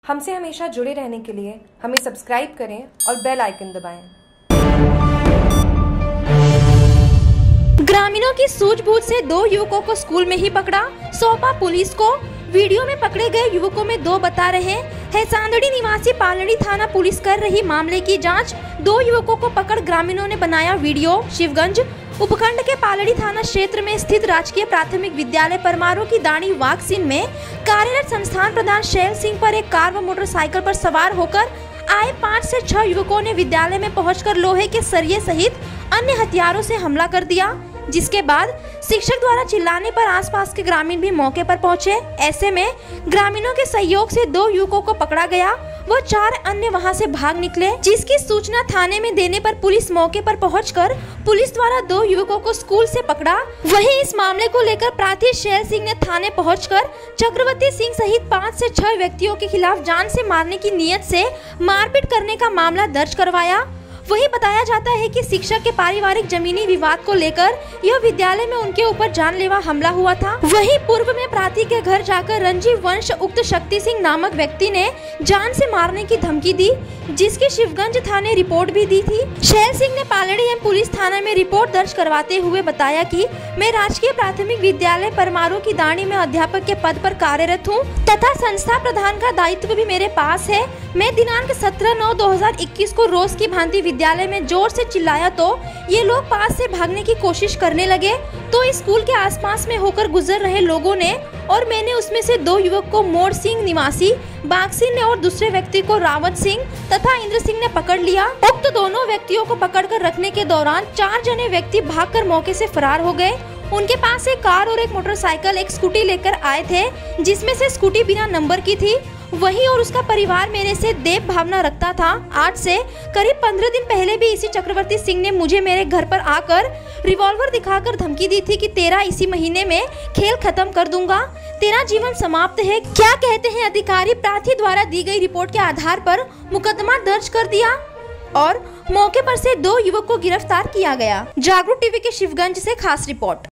हमसे हमेशा जुड़े रहने के लिए हमें सब्सक्राइब करें और बेल आइकन दबाएं। ग्रामीणों की सूझबूझ से 2 युवकों को स्कूल में ही पकड़ा, सौंपा पुलिस को। वीडियो में पकड़े गए युवकों में 2 बता रहे हैं सांदड़ी निवासी पालड़ी थाना पुलिस कर रही मामले की जांच। 2 युवकों को पकड़ ग्रामीणों ने बनाया वीडियो। शिवगंज उपखंड के पालड़ी थाना क्षेत्र में स्थित राजकीय प्राथमिक विद्यालय परमारो की दाणी वाकसीन में कार्यरत संस्थान प्रधान शैल सिंह पर एक कार व मोटरसाइकिल पर सवार होकर आए 5 से 6 युवकों ने विद्यालय में पहुंचकर लोहे के सरिये सहित अन्य हथियारों से हमला कर दिया, जिसके बाद शिक्षक द्वारा चिल्लाने पर आसपास के ग्रामीण भी मौके पर पहुंचे। ऐसे में ग्रामीणों के सहयोग से 2 युवकों को पकड़ा गया व 4 अन्य वहां से भाग निकले, जिसकी सूचना थाने में देने पर पुलिस मौके पर पहुंचकर पुलिस द्वारा 2 युवकों को स्कूल से पकड़ा। वहीं इस मामले को लेकर प्रार्थी शैल सिंह ने थाने पहुंचकर चक्रवर्ती सिंह सहित 5 से 6 व्यक्तियों के खिलाफ जान से मारने की नीयत से मारपीट करने का मामला दर्ज करवाया। वही बताया जाता है कि शिक्षक के पारिवारिक जमीनी विवाद को लेकर यह विद्यालय में उनके ऊपर जानलेवा हमला हुआ था। वहीं पूर्व में प्रार्थी के घर जाकर रंजीव वंश उक्त शक्ति सिंह नामक व्यक्ति ने जान से मारने की धमकी दी, जिसकी शिवगंज थाने रिपोर्ट भी दी थी। शैल सिंह ने पालड़ी एवं पुलिस थाना में रिपोर्ट दर्ज करवाते हुए बताया कि मैं राजकीय प्राथमिक विद्यालय परमारो की दाणी में अध्यापक के पद पर कार्यरत हूँ तथा संस्था प्रधान का दायित्व भी मेरे पास है। मैं दिनांक 17/9/2021 को रोज की भांति विद्यालय में जोर से चिल्लाया तो ये लोग पास से भागने की कोशिश करने लगे, तो स्कूल के आसपास में होकर गुजर रहे लोगों ने और मैंने उसमें से 2 युवक को मोड़ सिंह निवासी बागसिन ने और दूसरे व्यक्ति को रावत सिंह तथा इंद्र सिंह ने पकड़ लिया। उक्त दोनों व्यक्तियों को पकड़कर रखने के दौरान 4 जने व्यक्ति भागकर मौके से फरार हो गए। उनके पास एक कार और एक मोटरसाइकिल, एक स्कूटी लेकर आए थे, जिसमें से स्कूटी बिना नंबर की थी। वही और उसका परिवार मेरे से देव भावना रखता था। आज से करीब 15 दिन पहले भी इसी चक्रवर्ती सिंह ने मुझे मेरे घर पर आकर रिवॉल्वर दिखाकर धमकी दी थी कि तेरा इसी महीने में खेल खत्म कर दूंगा, तेरा जीवन समाप्त है। क्या कहते हैं अधिकारी? प्रार्थी द्वारा दी गई रिपोर्ट के आधार पर मुकदमा दर्ज कर दिया और मौके पर से 2 युवक को गिरफ्तार किया गया। जागरूक टीवी के शिवगंज से खास रिपोर्ट।